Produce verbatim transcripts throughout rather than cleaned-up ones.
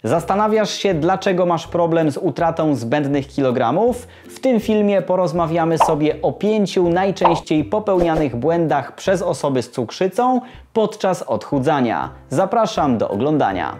Zastanawiasz się, dlaczego masz problem z utratą zbędnych kilogramów? W tym filmie porozmawiamy sobie o pięciu najczęściej popełnianych błędach przez osoby z cukrzycą podczas odchudzania. Zapraszam do oglądania.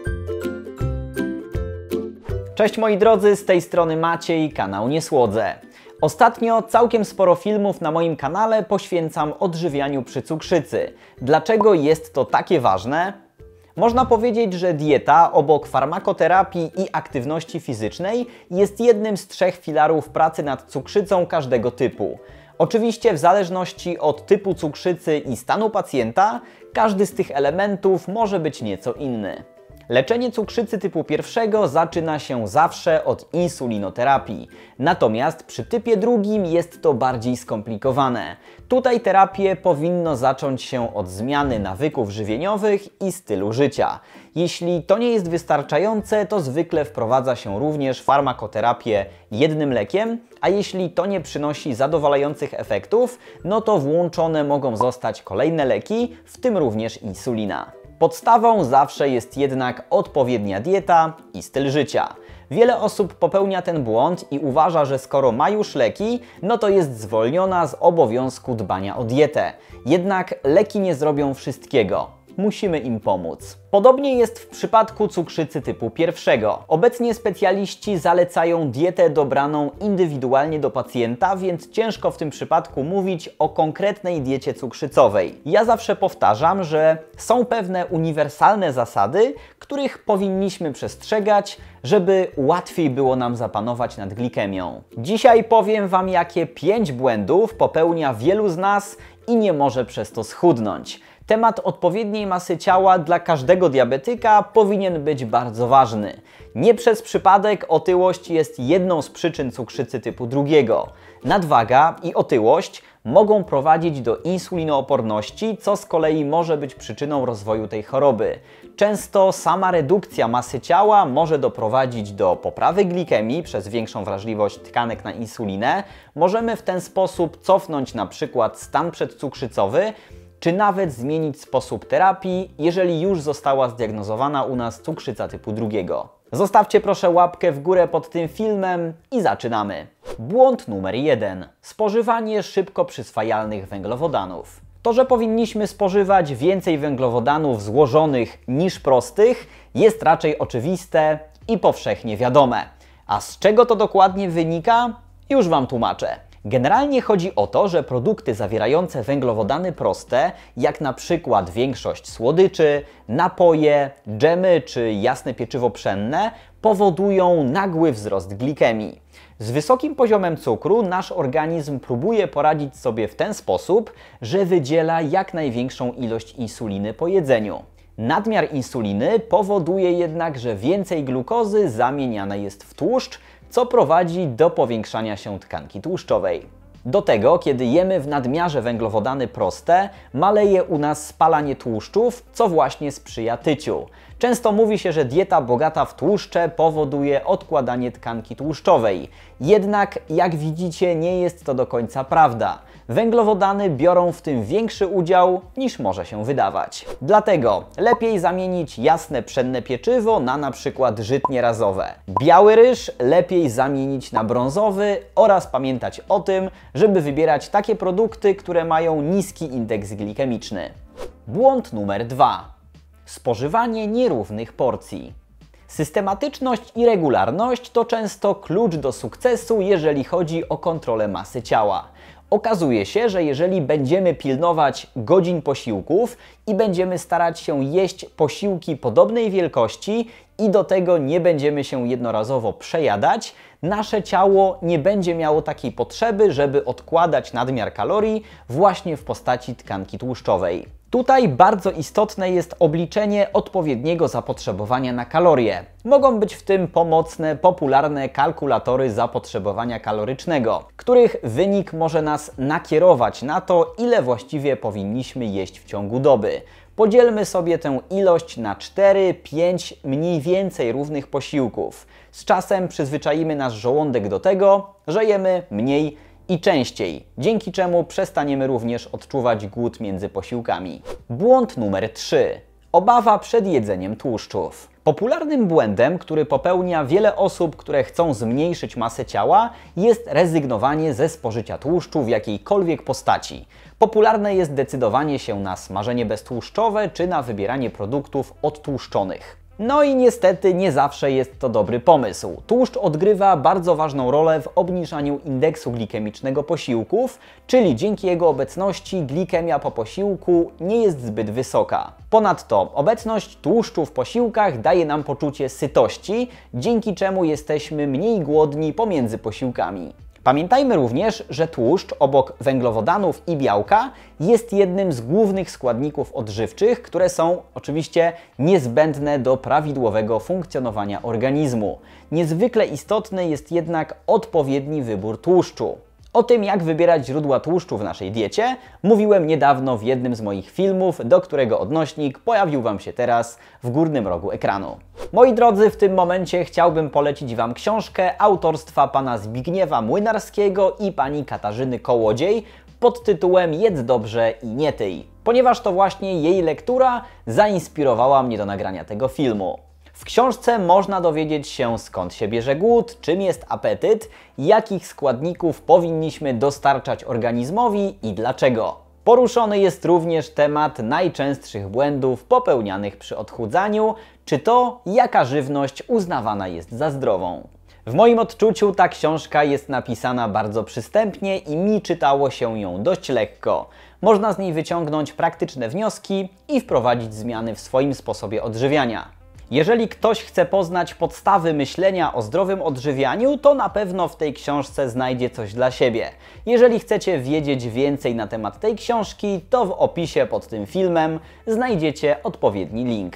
Cześć moi drodzy, z tej strony Maciej, kanał Nie Słodzę. Ostatnio całkiem sporo filmów na moim kanale poświęcam odżywianiu przy cukrzycy. Dlaczego jest to takie ważne? Można powiedzieć, że dieta obok farmakoterapii i aktywności fizycznej jest jednym z trzech filarów pracy nad cukrzycą każdego typu. Oczywiście w zależności od typu cukrzycy i stanu pacjenta, każdy z tych elementów może być nieco inny. Leczenie cukrzycy typu pierwszego zaczyna się zawsze od insulinoterapii. Natomiast przy typie drugim jest to bardziej skomplikowane. Tutaj terapię powinno zacząć się od zmiany nawyków żywieniowych i stylu życia. Jeśli to nie jest wystarczające, to zwykle wprowadza się również farmakoterapię jednym lekiem, a jeśli to nie przynosi zadowalających efektów, no to włączone mogą zostać kolejne leki, w tym również insulina. Podstawą zawsze jest jednak odpowiednia dieta i styl życia. Wiele osób popełnia ten błąd i uważa, że skoro ma już leki, no to jest zwolniona z obowiązku dbania o dietę. Jednak leki nie zrobią wszystkiego. Musimy im pomóc. Podobnie jest w przypadku cukrzycy typu pierwszego. Obecnie specjaliści zalecają dietę dobraną indywidualnie do pacjenta, więc ciężko w tym przypadku mówić o konkretnej diecie cukrzycowej. Ja zawsze powtarzam, że są pewne uniwersalne zasady, których powinniśmy przestrzegać, żeby łatwiej było nam zapanować nad glikemią. Dzisiaj powiem Wam, jakie pięć błędów popełnia wielu z nas i nie może przez to schudnąć. Temat odpowiedniej masy ciała dla każdego diabetyka powinien być bardzo ważny. Nie przez przypadek otyłość jest jedną z przyczyn cukrzycy typu drugiego. Nadwaga i otyłość mogą prowadzić do insulinooporności, co z kolei może być przyczyną rozwoju tej choroby. Często sama redukcja masy ciała może doprowadzić do poprawy glikemii przez większą wrażliwość tkanek na insulinę. Możemy w ten sposób cofnąć na przykład stan przedcukrzycowy, czy nawet zmienić sposób terapii, jeżeli już została zdiagnozowana u nas cukrzyca typu drugiego. Zostawcie proszę łapkę w górę pod tym filmem i zaczynamy. Błąd numer jeden. Spożywanie szybko przyswajalnych węglowodanów. To, że powinniśmy spożywać więcej węglowodanów złożonych niż prostych, jest raczej oczywiste i powszechnie wiadome. A z czego to dokładnie wynika? Już Wam tłumaczę. Generalnie chodzi o to, że produkty zawierające węglowodany proste, jak na przykład większość słodyczy, napoje, dżemy czy jasne pieczywo pszenne, powodują nagły wzrost glikemii. Z wysokim poziomem cukru nasz organizm próbuje poradzić sobie w ten sposób, że wydziela jak największą ilość insuliny po jedzeniu. Nadmiar insuliny powoduje jednak, że więcej glukozy zamieniane jest w tłuszcz, co prowadzi do powiększania się tkanki tłuszczowej. Do tego, kiedy jemy w nadmiarze węglowodany proste, maleje u nas spalanie tłuszczów, co właśnie sprzyja tyciu. Często mówi się, że dieta bogata w tłuszcze powoduje odkładanie tkanki tłuszczowej. Jednak, jak widzicie, nie jest to do końca prawda. Węglowodany biorą w tym większy udział niż może się wydawać. Dlatego lepiej zamienić jasne pszenne pieczywo na na przykład żytnie razowe. Biały ryż lepiej zamienić na brązowy oraz pamiętać o tym, żeby wybierać takie produkty, które mają niski indeks glikemiczny. Błąd numer dwa. Spożywanie nierównych porcji. Systematyczność i regularność to często klucz do sukcesu, jeżeli chodzi o kontrolę masy ciała. Okazuje się, że jeżeli będziemy pilnować godzin posiłków i będziemy starać się jeść posiłki podobnej wielkości i do tego nie będziemy się jednorazowo przejadać, nasze ciało nie będzie miało takiej potrzeby, żeby odkładać nadmiar kalorii właśnie w postaci tkanki tłuszczowej. Tutaj bardzo istotne jest obliczenie odpowiedniego zapotrzebowania na kalorie. Mogą być w tym pomocne, popularne kalkulatory zapotrzebowania kalorycznego, których wynik może nas nakierować na to, ile właściwie powinniśmy jeść w ciągu doby. Podzielmy sobie tę ilość na cztery pięć mniej więcej równych posiłków. Z czasem przyzwyczaimy nasz żołądek do tego, że jemy mniej i częściej, dzięki czemu przestaniemy również odczuwać głód między posiłkami. Błąd numer trzy. obawa przed jedzeniem tłuszczów. Popularnym błędem, który popełnia wiele osób, które chcą zmniejszyć masę ciała, jest rezygnowanie ze spożycia tłuszczu w jakiejkolwiek postaci. Popularne jest decydowanie się na smażenie beztłuszczowe czy na wybieranie produktów odtłuszczonych. No i niestety nie zawsze jest to dobry pomysł. Tłuszcz odgrywa bardzo ważną rolę w obniżaniu indeksu glikemicznego posiłków, czyli dzięki jego obecności glikemia po posiłku nie jest zbyt wysoka. Ponadto obecność tłuszczu w posiłkach daje nam poczucie sytości, dzięki czemu jesteśmy mniej głodni pomiędzy posiłkami. Pamiętajmy również, że tłuszcz obok węglowodanów i białka jest jednym z głównych składników odżywczych, które są oczywiście niezbędne do prawidłowego funkcjonowania organizmu. Niezwykle istotny jest jednak odpowiedni wybór tłuszczu. O tym, jak wybierać źródła tłuszczu w naszej diecie, mówiłem niedawno w jednym z moich filmów, do którego odnośnik pojawił Wam się teraz w górnym rogu ekranu. Moi drodzy, w tym momencie chciałbym polecić Wam książkę autorstwa pana Zbigniewa Młynarskiego i pani Katarzyny Kołodziej pod tytułem Jedz dobrze i nie tyj, ponieważ to właśnie jej lektura zainspirowała mnie do nagrania tego filmu. W książce można dowiedzieć się, skąd się bierze głód, czym jest apetyt, jakich składników powinniśmy dostarczać organizmowi i dlaczego. Poruszony jest również temat najczęstszych błędów popełnianych przy odchudzaniu, czy to, jaka żywność uznawana jest za zdrową. W moim odczuciu ta książka jest napisana bardzo przystępnie i mi czytało się ją dość lekko. Można z niej wyciągnąć praktyczne wnioski i wprowadzić zmiany w swoim sposobie odżywiania. Jeżeli ktoś chce poznać podstawy myślenia o zdrowym odżywianiu, to na pewno w tej książce znajdzie coś dla siebie. Jeżeli chcecie wiedzieć więcej na temat tej książki, to w opisie pod tym filmem znajdziecie odpowiedni link.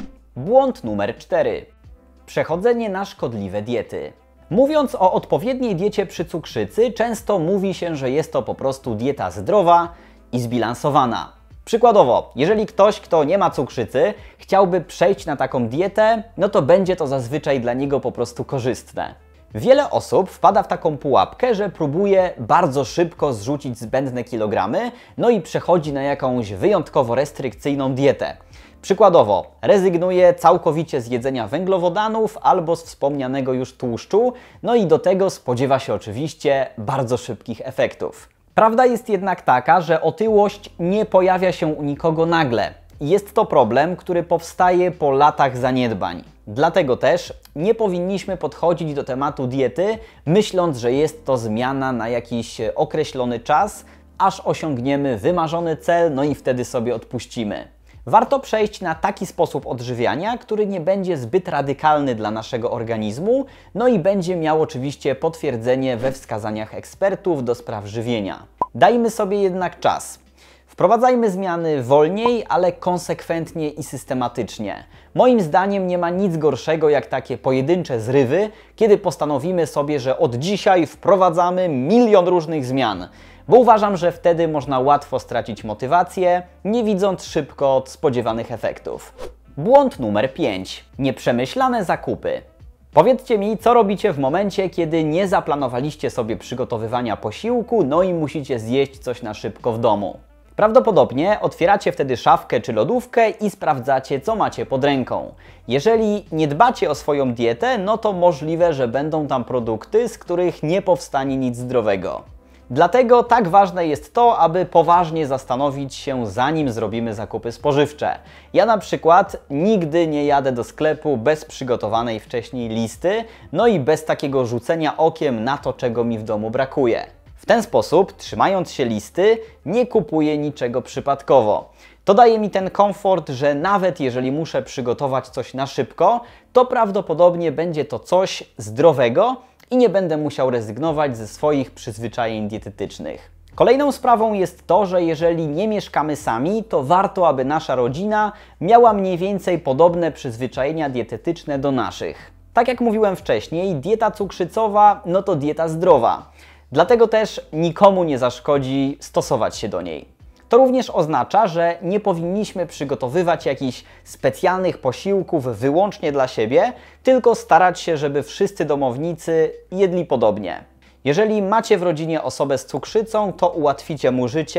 Błąd numer cztery. Przechodzenie na szkodliwe diety. Mówiąc o odpowiedniej diecie przy cukrzycy, często mówi się, że jest to po prostu dieta zdrowa i zbilansowana. Przykładowo, jeżeli ktoś, kto nie ma cukrzycy, chciałby przejść na taką dietę, no to będzie to zazwyczaj dla niego po prostu korzystne. Wiele osób wpada w taką pułapkę, że próbuje bardzo szybko zrzucić zbędne kilogramy, no i przechodzi na jakąś wyjątkowo restrykcyjną dietę. Przykładowo, rezygnuje całkowicie z jedzenia węglowodanów albo z wspomnianego już tłuszczu, no i do tego spodziewa się oczywiście bardzo szybkich efektów. Prawda jest jednak taka, że otyłość nie pojawia się u nikogo nagle. Jest to problem, który powstaje po latach zaniedbań. Dlatego też nie powinniśmy podchodzić do tematu diety, myśląc, że jest to zmiana na jakiś określony czas, aż osiągniemy wymarzony cel, no i wtedy sobie odpuścimy. Warto przejść na taki sposób odżywiania, który nie będzie zbyt radykalny dla naszego organizmu, no i będzie miał oczywiście potwierdzenie we wskazaniach ekspertów do spraw żywienia. Dajmy sobie jednak czas. Wprowadzajmy zmiany wolniej, ale konsekwentnie i systematycznie. Moim zdaniem nie ma nic gorszego jak takie pojedyncze zrywy, kiedy postanowimy sobie, że od dzisiaj wprowadzamy milion różnych zmian. Bo uważam, że wtedy można łatwo stracić motywację, nie widząc szybko spodziewanych efektów. Błąd numer pięć. Nieprzemyślane zakupy. Powiedzcie mi, co robicie w momencie, kiedy nie zaplanowaliście sobie przygotowywania posiłku, no i musicie zjeść coś na szybko w domu. Prawdopodobnie otwieracie wtedy szafkę czy lodówkę i sprawdzacie, co macie pod ręką. Jeżeli nie dbacie o swoją dietę, no to możliwe, że będą tam produkty, z których nie powstanie nic zdrowego. Dlatego tak ważne jest to, aby poważnie zastanowić się, zanim zrobimy zakupy spożywcze. Ja na przykład nigdy nie jadę do sklepu bez przygotowanej wcześniej listy, no i bez takiego rzucenia okiem na to, czego mi w domu brakuje. W ten sposób, trzymając się listy, nie kupuję niczego przypadkowo. To daje mi ten komfort, że nawet jeżeli muszę przygotować coś na szybko, to prawdopodobnie będzie to coś zdrowego i nie będę musiał rezygnować ze swoich przyzwyczajeń dietetycznych. Kolejną sprawą jest to, że jeżeli nie mieszkamy sami, to warto, aby nasza rodzina miała mniej więcej podobne przyzwyczajenia dietetyczne do naszych. Tak jak mówiłem wcześniej, dieta cukrzycowa no to dieta zdrowa. Dlatego też nikomu nie zaszkodzi stosować się do niej. To również oznacza, że nie powinniśmy przygotowywać jakichś specjalnych posiłków wyłącznie dla siebie, tylko starać się, żeby wszyscy domownicy jedli podobnie. Jeżeli macie w rodzinie osobę z cukrzycą, to ułatwicie mu życie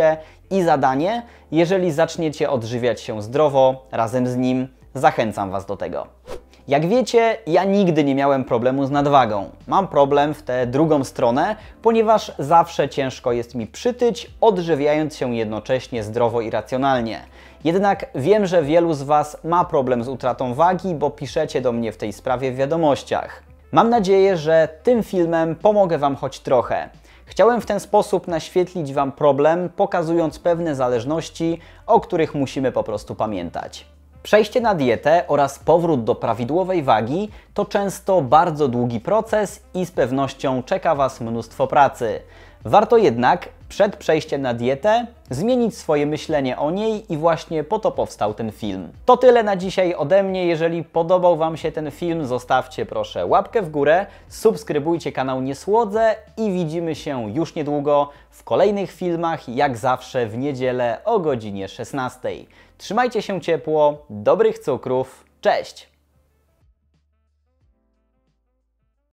i zadanie, jeżeli zaczniecie odżywiać się zdrowo razem z nim. Zachęcam Was do tego. Jak wiecie, ja nigdy nie miałem problemu z nadwagą. Mam problem w tę drugą stronę, ponieważ zawsze ciężko jest mi przytyć, odżywiając się jednocześnie zdrowo i racjonalnie. Jednak wiem, że wielu z Was ma problem z utratą wagi, bo piszecie do mnie w tej sprawie w wiadomościach. Mam nadzieję, że tym filmem pomogę Wam choć trochę. Chciałem w ten sposób naświetlić Wam problem, pokazując pewne zależności, o których musimy po prostu pamiętać. Przejście na dietę oraz powrót do prawidłowej wagi to często bardzo długi proces i z pewnością czeka Was mnóstwo pracy. Warto jednak przed przejściem na dietę zmienić swoje myślenie o niej i właśnie po to powstał ten film. To tyle na dzisiaj ode mnie. Jeżeli podobał Wam się ten film, zostawcie proszę łapkę w górę, subskrybujcie kanał Niesłodze i widzimy się już niedługo w kolejnych filmach, jak zawsze w niedzielę o godzinie szesnastej. Trzymajcie się ciepło, dobrych cukrów, cześć!